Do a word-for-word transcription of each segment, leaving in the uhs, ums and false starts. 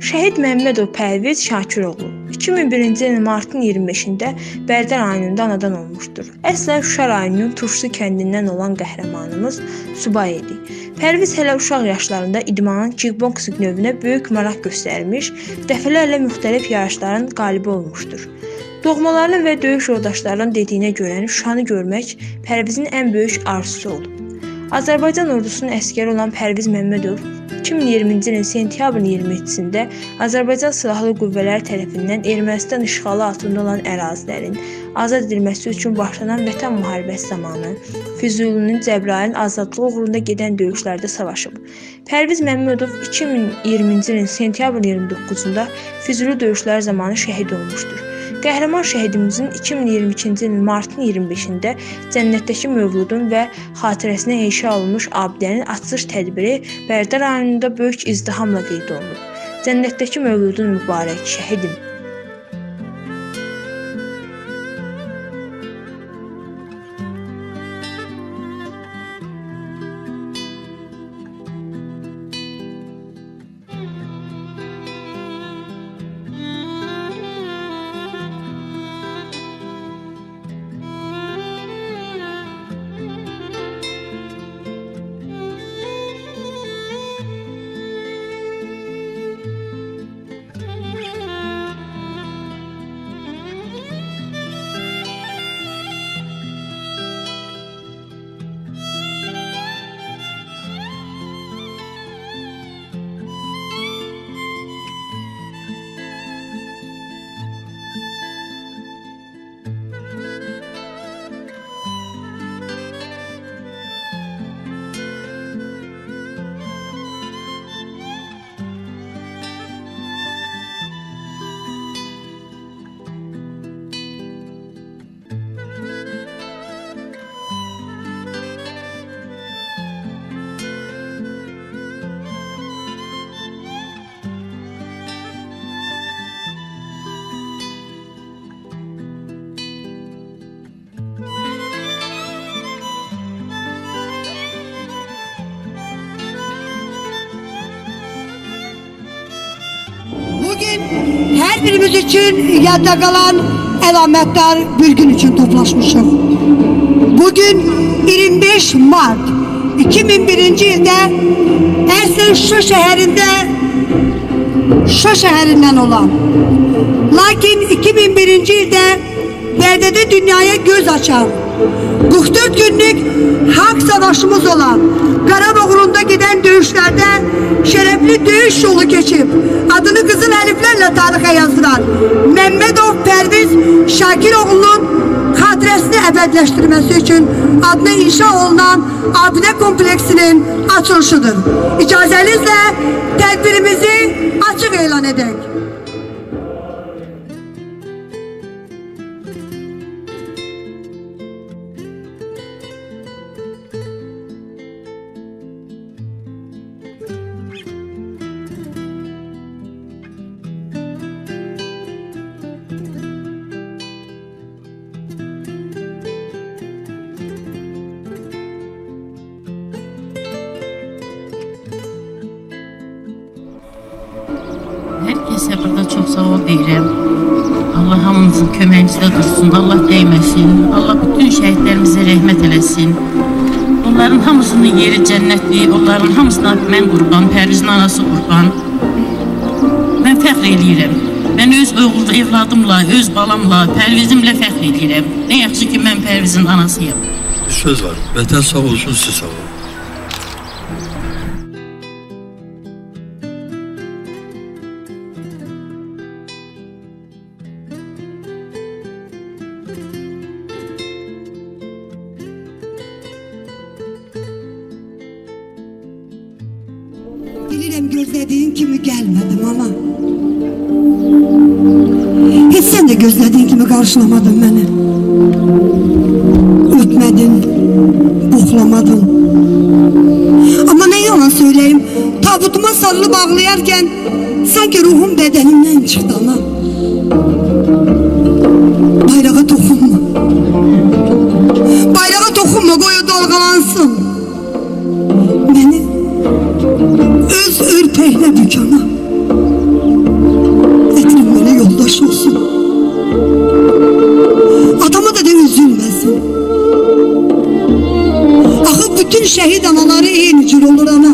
Şəhid Məmmədov Pərviz Şakiroğlu iki min birinci ilin martın iyirmi beşində Bərdə rayonunda anadan olmuşdur. Əslən Şuşa rayonunun Turşu kəndindən olan qəhrəmanımız subay idi. Pərviz hələ uşaq yaşlarında idmanın kickboksing növünə böyük maraq göstərmiş, dəfələrlə müxtəlif yarışların qalibi olmuşdur. Doğmalarının və döyüş yoldaşlarının dediyinə görə Şuşanı görmək Pərvizin ən böyük arzusu olub. Azərbaycan ordusunun əsgəri olan Pərviz Məmmədov iki min iyirminci ilin sentyabrın iyirmi yedisində Azərbaycan Silahlı Qüvvələri tərəfindən Ermənistan işğalı altında olan ərazilərin azad edilməsi üçün başlanan Vətən müharibəsi zamanı Füzulinin Cəbrayılın azadlığı uğrunda gedən döyüşlərdə savaşıb. Pərviz Məmmədov iki min iyirminci ilin sentyabrın iyirmi doqquzunda Füzuli döyüşləri zamanı şəhid olmuşdur. Qəhrəman şəhidimizin iki min iyirmi ikinci ilin martın iyirmi beşində Cənnətdəki Mövludun və xatirəsinə inşa olunmuş abidənin açılış tədbiri Bərdə rayonunda böyük izdihamla qeyd olunub. Cənnətdəki Mövludun mübarək şəhidim. Bugün her birimiz için yadda kalan elametler bir gün için toplaşmışız. Bugün yirmi beş Mart iki bin birinci ilde Ersin şu şehrinde şu şehrinden olan lakin iki bin birinci ilde Bərdə dünyaya göz açan kırk dört günlük hak savaşımız olan Qarabağ uğrunda giden döyüşlerde şerefli döyüş yolu geçip adını kızıl eliflerle tarihe yazdıran Məmmədov Pərviz Şakiroğlu'nun xatirəsini əbədləşdirməsi için adına inşa olunan abide kompleksinin açılışıdır. İcazenizle tedbirimizi açık elan edək. Herkese burada çok sağ ol deyirəm. Allah hamınızın köməyinizdə dursun, Allah değməsin. Allah bütün şəhidlərimizə rəhmət eləsin. Onların hamısının yeri cənnətli, onların hamısına mən qurban, Pərvizin anası qurban. Mən fəxr eləyirəm. Mən öz oğul evladımla, öz balamla, Pərvizimlə fəxr eləyirəm. Nə yaxşı ki, mən Pərvizin anasıyam. Bir söz var, vətən sağ olsun, siz sağ olun. Bilirəm gözlediğin kimi gelmedim ama hiç sen de gözlediğin gibi karşılamadın beni. Ötmedin, buxlamadın. Ama ne yalan söyleyeyim, tabutuma sarılıp ağlayarken sanki ruhum bedenimden çıktı ana. Bayrağa dokunma. Bayrağa dokunma, koy o dalgalansın. Beni öz ürpekle bükana. yoldaş olsun. Atama da de üzülmesin. Axı bütün şehit anaları eyni cür olur ana.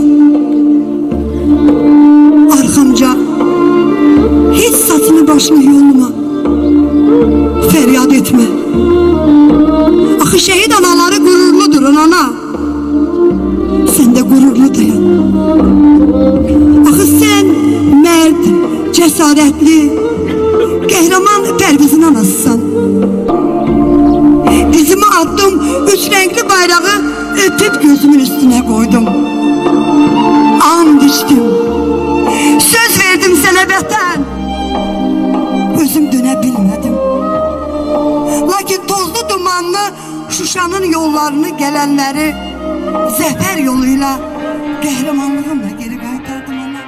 Arxamca hiç saçını başını yolma. Feryat etme. Axı şehit anaları gururludur ana. Sen de gururlu dayan. Axı sen mərd, cəsarətli, qəhrəman Pərvizin anasısan. Dizimi attım, üç renkli bayrağı öpüp gözümün üstüne koydum. And içtim, söz verdim sana vətən. Özüm dönə bilmədim. Lakin tozlu dumanlı Şuşanın yollarını gelenleri zəfər yoluyla qəhrəmanlığımla geri qaytardım ona.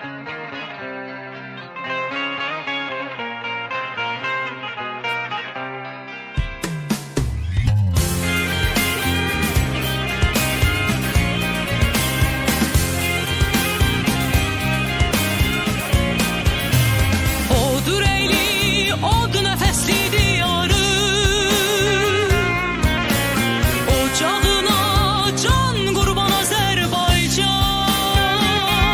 Odur eyli, odur nəfəsli diyarı, ocağına can qurban Azərbaycan.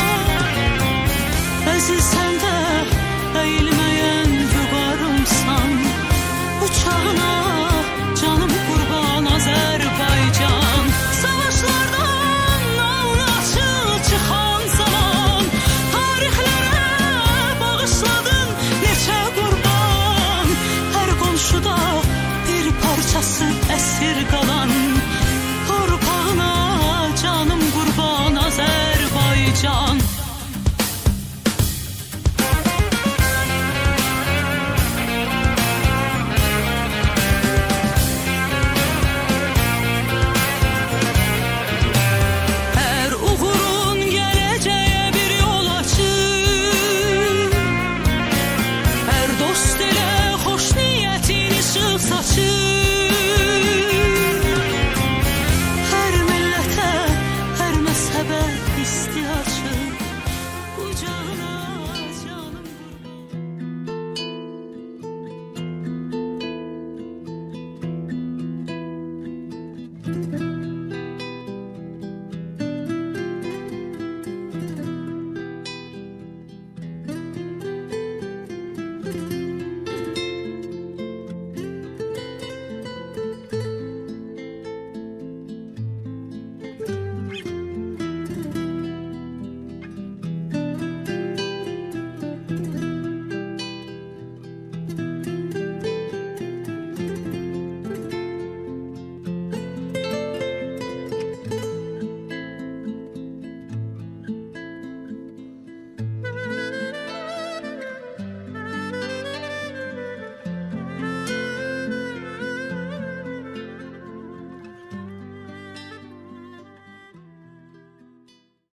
Əzilsən də əyilməyən vüqarımsan, uçağına canım qurban Azərbaycan. Savaşlardan alnı açıq çıxan zaman, tarixlərə bağışladın neçə qurban. Hər qonşuda bir parçası əsir qalan, torpağına canım qurban Azərbaycan.